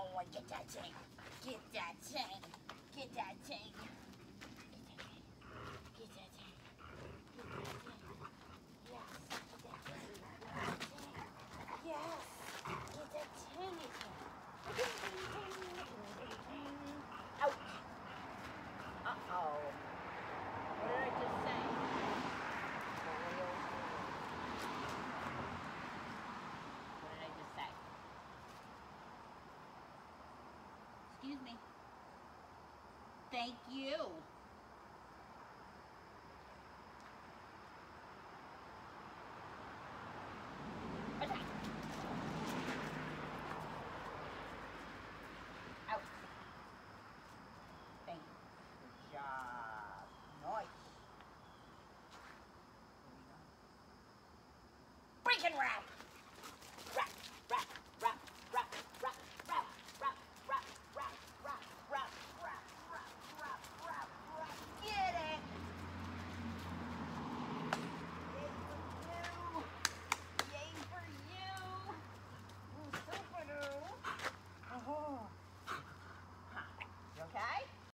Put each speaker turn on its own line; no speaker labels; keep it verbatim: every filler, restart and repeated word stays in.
Oh, get that chain. Get that chain. Get that chain. Get that chain. Get that chain. Get that chain. Yes. Get that chain. Yes. Get that chain. Get that chain. Ouch. Uh-oh. What did I just say? What did I just say? Excuse me. Thank you.